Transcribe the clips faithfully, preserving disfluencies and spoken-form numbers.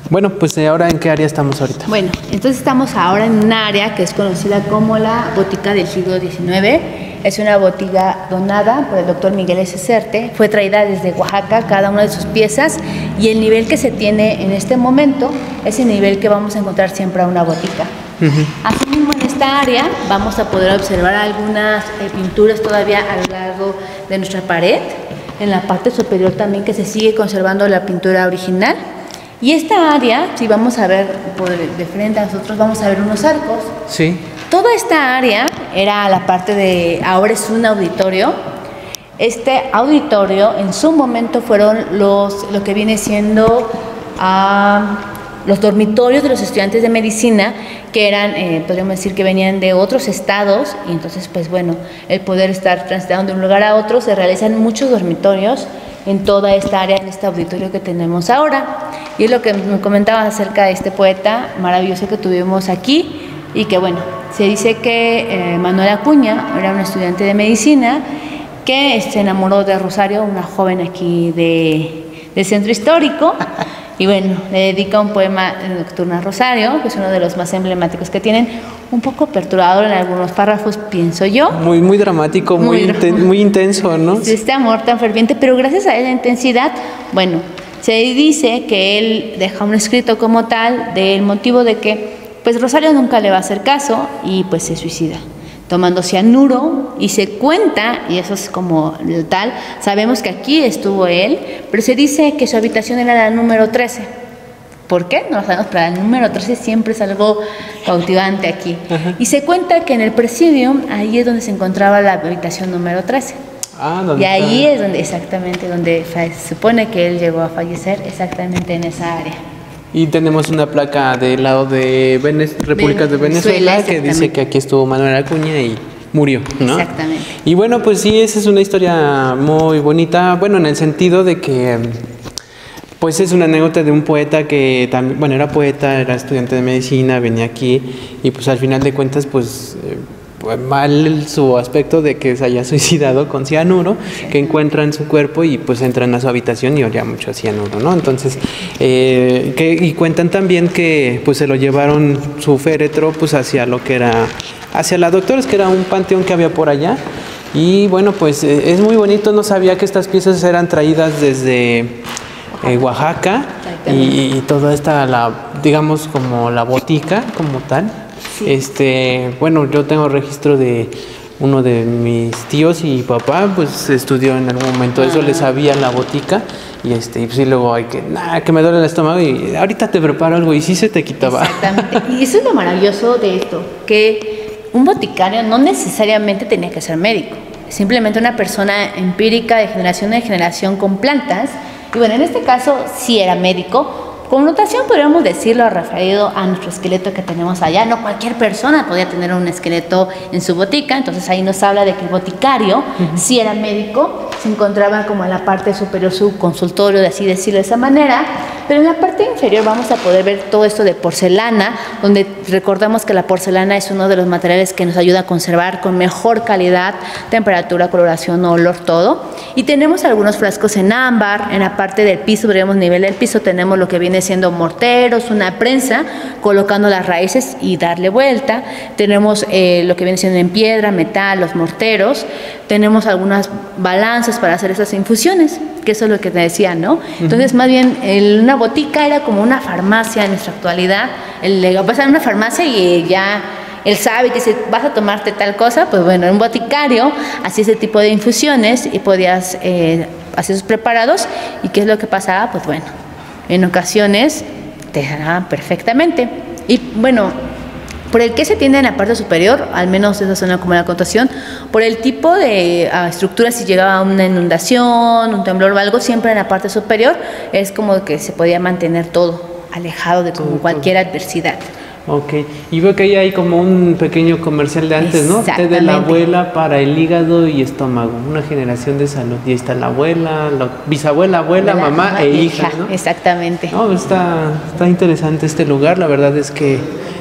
Bueno, pues ahora ¿en qué área estamos ahorita? Bueno, entonces estamos ahora en un área que es conocida como la botica del siglo diecinueve. Es una botica donada por el doctor Miguel S. Certe. Fue traída desde Oaxaca cada una de sus piezas y el nivel que se tiene en este momento es el nivel que vamos a encontrar siempre a una botica. Uh-huh. Asimismo, en esta área vamos a poder observar algunas eh, pinturas todavía a lo largo de nuestra pared. En la parte superior también que se sigue conservando la pintura original. Y esta área, si vamos a ver por de frente a nosotros, vamos a ver unos arcos. Sí. Toda esta área era la parte de, ahora es un auditorio. Este auditorio en su momento fueron los, lo que viene siendo uh, los dormitorios de los estudiantes de medicina, que eran, eh, podríamos decir que venían de otros estados, y entonces pues bueno, el poder estar transitando de un lugar a otro, se realizan muchos dormitorios en toda esta área, en este auditorio que tenemos ahora. Y es lo que me comentabas acerca de este poeta maravilloso que tuvimos aquí, y que bueno, se dice que eh, Manuel Acuña era un estudiante de medicina que se enamoró de Rosario, una joven aquí de, del centro histórico, y bueno, le dedica un poema nocturno a Rosario, que es uno de los más emblemáticos que tienen, un poco perturbador en algunos párrafos, pienso yo. Muy, muy dramático, muy, muy, inten muy intenso, ¿no? Este amor tan ferviente, pero gracias a esa intensidad, bueno, se dice que él deja un escrito como tal del motivo de que pues Rosario nunca le va a hacer caso y pues se suicida tomando cianuro, y se cuenta, y eso es como tal, sabemos que aquí estuvo él, pero se dice que su habitación era la número trece. ¿Por qué? No lo sabemos, pero el número trece siempre es algo cautivante aquí. Ajá. Y se cuenta que en el presidio, ahí es donde se encontraba la habitación número trece. Ah, ¿dónde y ahí está? Es donde, exactamente, donde se supone que él llegó a fallecer, exactamente en esa área. Y tenemos una placa del lado de Venez República de Venezuela que dice que aquí estuvo Manuel Acuña y murió, ¿no? Exactamente. Y bueno, pues sí, esa es una historia muy bonita, bueno, en el sentido de que pues es una anécdota de un poeta que también, bueno, era poeta, era estudiante de medicina, venía aquí y pues al final de cuentas pues eh, mal su aspecto de que se haya suicidado con cianuro, que encuentran su cuerpo y pues entran a su habitación y olía mucho a cianuro, ¿no? Entonces, eh, que, y cuentan también que pues se lo llevaron su féretro pues hacia lo que era, hacia la Doctores, que era un panteón que había por allá. Y bueno, pues eh, es muy bonito, no sabía que estas piezas eran traídas desde eh, Oaxaca y, y toda esta, la, digamos como la botica como tal. Sí. Este, bueno, yo tengo registro de uno de mis tíos y papá, pues estudió en algún momento ah. eso, le sabía la botica y este, y pues sí, luego hay que, nada, que me duele el estómago y ahorita te preparo algo y sí se te quitaba. Exactamente, y eso es lo maravilloso de esto, que un boticario no necesariamente tenía que ser médico, simplemente una persona empírica de generación en generación con plantas, y bueno, en este caso sí era médico. Connotación podríamos decirlo referido a nuestro esqueleto que tenemos allá. No cualquier persona podía tener un esqueleto en su botica, entonces ahí nos habla de que el boticario uh-huh. sí era médico, se encontraba como en la parte superior su consultorio, de así decirlo de esa manera, pero en la parte inferior vamos a poder ver todo esto de porcelana, donde recordamos que la porcelana es uno de los materiales que nos ayuda a conservar con mejor calidad, temperatura, coloración, olor, todo. Y tenemos algunos frascos en ámbar, en la parte del piso, veremos nivel del piso, tenemos lo que viene siendo morteros, una prensa, colocando las raíces y darle vuelta. Tenemos eh, lo que viene siendo en piedra, metal, los morteros. Tenemos algunas balanzas para hacer esas infusiones, que eso es lo que te decía, ¿no? Uh-huh. Entonces, más bien, el, una botica era como una farmacia en nuestra actualidad. El, vas a una farmacia y ya él sabe que si vas a tomarte tal cosa, pues bueno, un boticario hacía ese tipo de infusiones y podías eh, hacer sus preparados. ¿Y qué es lo que pasaba? Pues bueno, en ocasiones te sanaban perfectamente. Y bueno, por el que se tiende en la parte superior, al menos esa zona como la contación, por el tipo de uh, estructura, si llegaba una inundación, un temblor o algo, siempre en la parte superior es como que se podía mantener todo alejado de como cualquier adversidad. Ok, y veo que ahí hay como un pequeño comercial de antes, ¿no? Té de la abuela para el hígado y estómago, una generación de salud. Y ahí está la abuela, la bisabuela, abuela, abuela mamá e hija, hija, ¿no? Exactamente. No, está, está interesante este lugar, la verdad es que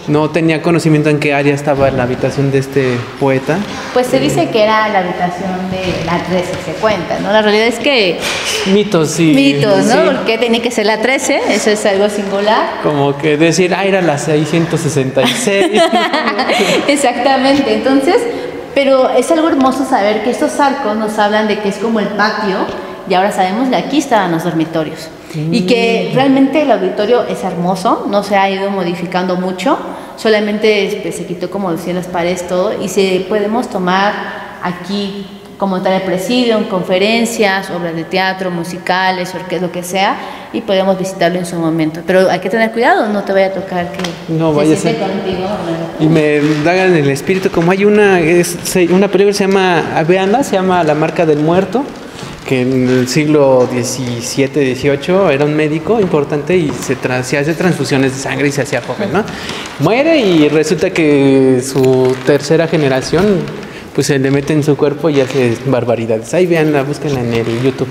no tenía conocimiento en qué área estaba la habitación de este poeta. Pues se dice que era la habitación de la trece, se cuenta, ¿no? La realidad es que... Mitos, sí. Mitos, ¿no? Sí. Porque tenía que ser la trece, eso es algo singular. Como que decir, ah, era la seiscientos sesenta y seis. Exactamente, entonces, pero es algo hermoso saber que estos arcos nos hablan de que es como el patio, y ahora sabemos que aquí estaban los dormitorios. Mm. Y que realmente el auditorio es hermoso, no se ha ido modificando mucho, solamente pues, se quitó, como decía, las paredes, todo, y se podemos tomar aquí como tal el presidium, conferencias, obras de teatro, musicales, orquestas, lo que sea, y podemos visitarlo en su momento. Pero hay que tener cuidado, no te vaya a tocar que no vaya a ser contigo. Y me da en el espíritu, como hay una, es, una película que se llama, veanla, se llama La Marca del Muerto, que en el siglo diecisiete, dieciocho era un médico importante y se, tra se hace transfusiones de sangre y se hacía joven, ¿no? Muere y resulta que su tercera generación pues se le mete en su cuerpo y hace barbaridades. Ahí veanla, búsquenla en el YouTube.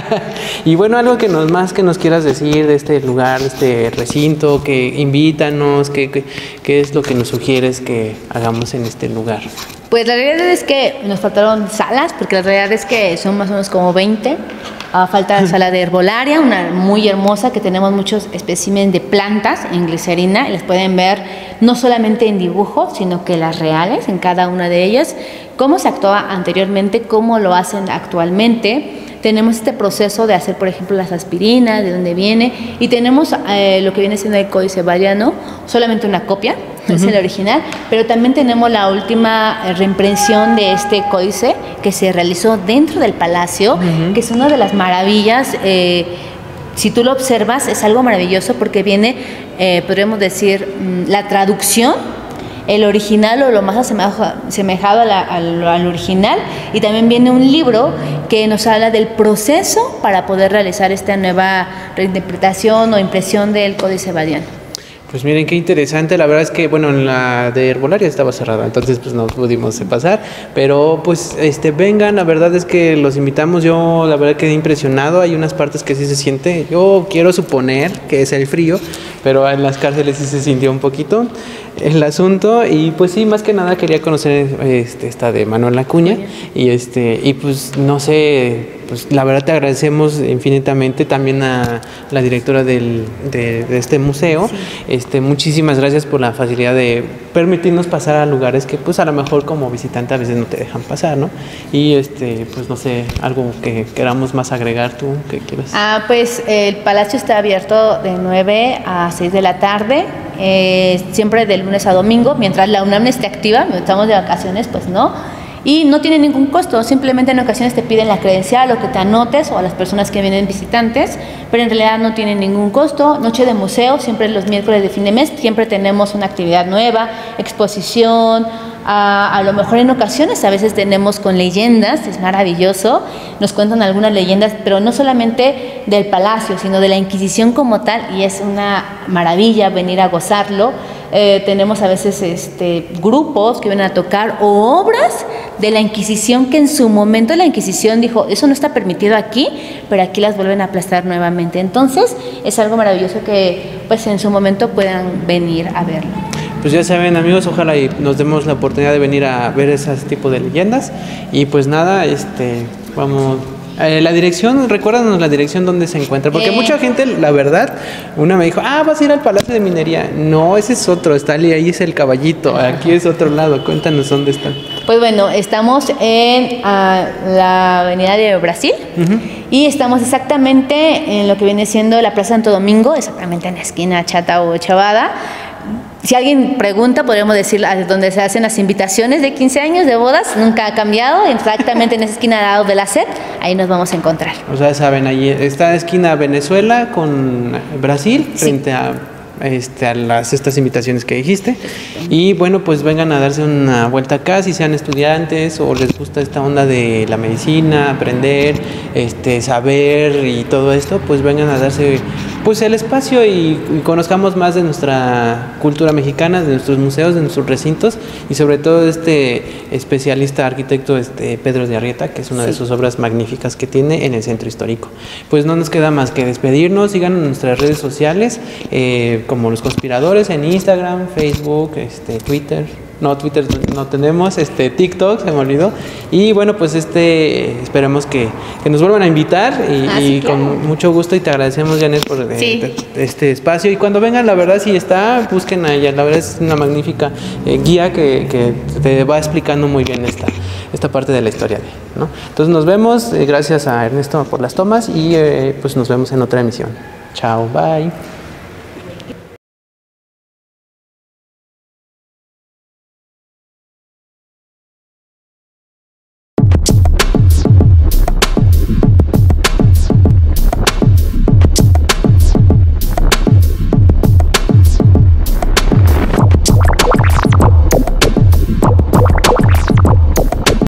Y bueno, algo que nos más que nos quieras decir de este lugar, de este recinto, que invítanos, que, que, qué es lo que nos sugieres que hagamos en este lugar. Pues la realidad es que nos faltaron salas, porque la realidad es que son más o menos como veinte. Uh, falta la sala de herbolaria, una muy hermosa, que tenemos muchos especímenes de plantas en glicerina, y las pueden ver no solamente en dibujo, sino que las reales, en cada una de ellas, cómo se actuaba anteriormente, cómo lo hacen actualmente. Tenemos este proceso de hacer, por ejemplo, las aspirinas, de dónde viene, y tenemos eh, lo que viene siendo el Códice Badiano, solamente una copia, uh-huh. Es el original, pero también tenemos la última reimpresión de este códice que se realizó dentro del palacio, uh-huh. Que es una de las maravillas. Eh, si tú lo observas, es algo maravilloso porque viene, eh, podríamos decir, la traducción, el original o lo más asemejado a la, al, al original, y también viene un libro que nos habla del proceso para poder realizar esta nueva reinterpretación o impresión del Códice Badiano. Pues miren qué interesante, la verdad es que bueno, en la de herbolaria estaba cerrada, entonces pues no pudimos pasar, pero pues este vengan, la verdad es que los invitamos. Yo la verdad quedé impresionado, hay unas partes que sí se siente, yo quiero suponer que es el frío, pero en las cárceles sí se sintió un poquito el asunto, y pues sí, más que nada quería conocer este, esta de Manuel Acuña, y este, y pues no sé, pues la verdad te agradecemos infinitamente, también a la directora del, de, de este museo, sí. este, muchísimas gracias por la facilidad de permitirnos pasar a lugares que pues a lo mejor como visitante a veces no te dejan pasar, ¿no? Y este, pues no sé, algo que queramos más agregar tú, que quieras. Ah, pues el palacio está abierto de nueve a seis de la tarde, eh, siempre de lunes a domingo, mientras la UNAM esté activa, estamos de vacaciones, pues no. Y no tiene ningún costo, simplemente en ocasiones te piden la credencial o que te anotes, o a las personas que vienen visitantes, pero en realidad no tiene ningún costo. Noche de museo, siempre los miércoles de fin de mes, siempre tenemos una actividad nueva, exposición, a, a lo mejor en ocasiones a veces tenemos con leyendas, es maravilloso, nos cuentan algunas leyendas, pero no solamente del palacio, sino de la Inquisición como tal, y es una maravilla venir a gozarlo. Eh, tenemos a veces este, grupos que vienen a tocar o obras de la Inquisición, que en su momento la Inquisición dijo, eso no está permitido aquí, pero aquí las vuelven a aplastar nuevamente. Entonces es algo maravilloso que pues en su momento puedan venir a verlo. Pues ya saben, amigos, ojalá y nos demos la oportunidad de venir a ver ese tipo de leyendas. Y pues nada, este, vamos... Eh, la dirección, recuérdanos la dirección donde se encuentra, porque eh. mucha gente, la verdad, una me dijo, ah, vas a ir al Palacio de Minería. No, ese es otro, está ahí, ahí es el Caballito, aquí es otro lado, cuéntanos dónde está. Pues bueno, estamos en uh, la Avenida de Brasil, uh-huh. Y estamos exactamente en lo que viene siendo la Plaza Santo Domingo, exactamente en la esquina Chata o Chavada. Si alguien pregunta, podríamos decir donde se hacen las invitaciones de quince años, de bodas, nunca ha cambiado, exactamente en esa esquina al lado de la S E P, ahí nos vamos a encontrar. O sea, saben, ahí está la esquina Venezuela con Brasil, sí. Frente a, este, a las, estas invitaciones que dijiste. Y bueno, pues vengan a darse una vuelta acá, si sean estudiantes o les gusta esta onda de la medicina, aprender, este, saber y todo esto, pues vengan a darse pues el espacio y, y conozcamos más de nuestra cultura mexicana, de nuestros museos, de nuestros recintos y sobre todo de este especialista arquitecto este Pedro de Arrieta, que es una sí. de sus obras magníficas que tiene en el centro histórico. Pues no nos queda más que despedirnos, sigan en nuestras redes sociales eh, como Los Conspiradores en Instagram, Facebook, este, Twitter. No, Twitter no tenemos, este, TikTok, se me olvidó. Y bueno, pues este, esperemos que, que nos vuelvan a invitar y, ah, sí, y claro. con mucho gusto y te agradecemos, Janet, por sí. eh, este espacio. Y cuando vengan, la verdad, si está, busquen a ella. La verdad es una magnífica eh, guía que, que te va explicando muy bien esta, esta parte de la historia, de, ¿no? Entonces nos vemos, eh, gracias a Ernesto por las tomas y eh, pues nos vemos en otra emisión. Chao, bye.